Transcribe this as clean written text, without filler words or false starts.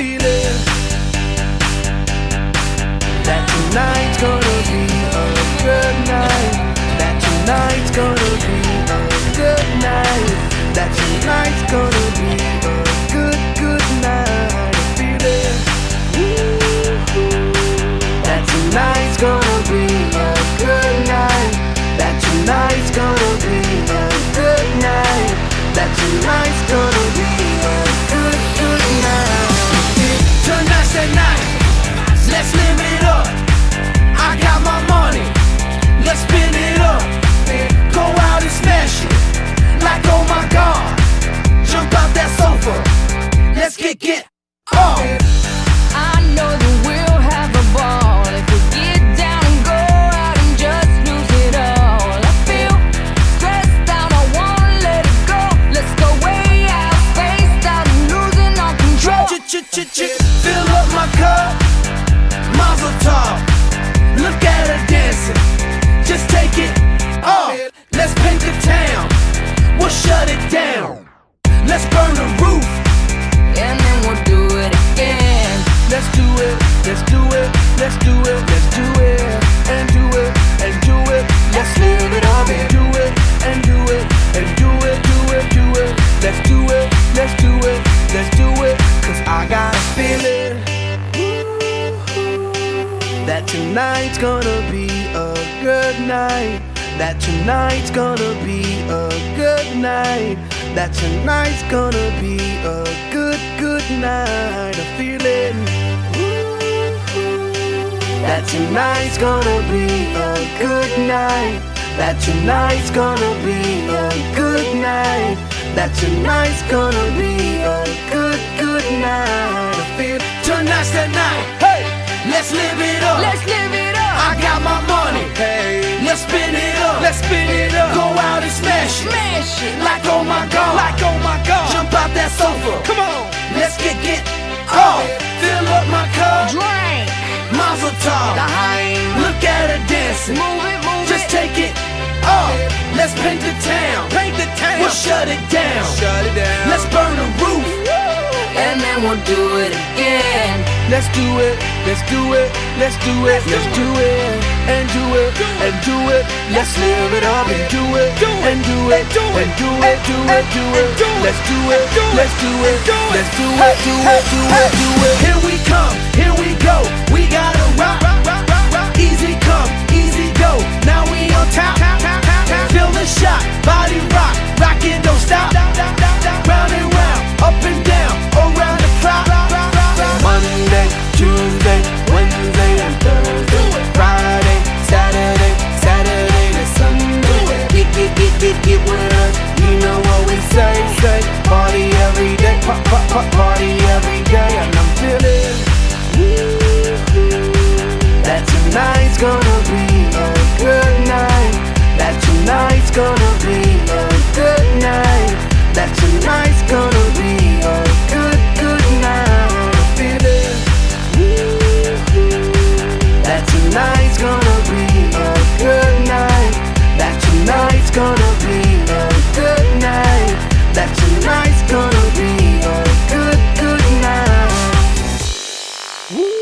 feeling that tonight's gonna be a good night. That tonight's gonna be a good night. That tonight's gonna be a good night. I'm feeling that tonight's gonna be a good night. That tonight's gonna be a good night. That tonight's gonna be a good night. Tonight's the night. Let's live it up. I got my money. Let's spin it up. Go out and smash it. Like oh my God. Jump out that sofa. Let's get up. I know that we'll have a ball if we get down and go out and just lose it all. I feel stressed out, I wanna let it go. Let's go way out, spaced out and losing all control. Fill up my cup, Mazel tov. Look at her dancing, just take it off. Let's paint the town, we'll shut it down. Let's burn the roof, And then we'll do it again. let's do it, let's do it, let's do it, let's do it, and do it, and do it. Let's live it up and do it, and do it, and do it, do it, do it. Let's do it, let's do it, let's do it. Cause I got a feeling that tonight's gonna be a good night. That tonight's gonna be a good night. That tonight's gonna be a good night. I'm feeling that tonight's gonna be a good night. That tonight's gonna be a good night. That tonight's gonna be a good night. I feel tonight's the night. Hey, let's live it up. Let's live it up. I got my money. Hey, let's spin it up. Let's spin it up. Go out and smash it. Smash it. Like oh my God. Like oh my God. Jump out that sofa. Come on. Let's get off. Fill up my cup. Drink. Mazel tov. Look at her dancing. Move it, move Just it. take it off. Let's paint the town. Paint the town. We'll shut it down. Shut it down. Let's burn the roof. And then we'll do it again. Let's do it. Let's do it. Let's do it. Let's do it. And do it. And do it. Let's live it up and do it. And do it. And do it. Do it. Do it. Let's do it. Let's do it. Let's do it. Do it. Do it. Do it. Here we come. Here we go. We gotta rock. Easy come. Easy go. Now we on top. Feel the shot. Body rock. Rockin', don't stop. Round and round. Up and down. Around the clock. Monday, Tuesday, Wednesday, and Thursday. Friday, Saturday, Saturday to Sunday. Get with us. You know what we say. Party every day. Party every day. And I'm feeling that tonight's gonna be a good night. That tonight's gonna be a good night. That tonight's gonna be a good night. I'm feeling that tonight's gonna be a good night. That tonight's gonna be a good night. That tonight's gonna be a good night.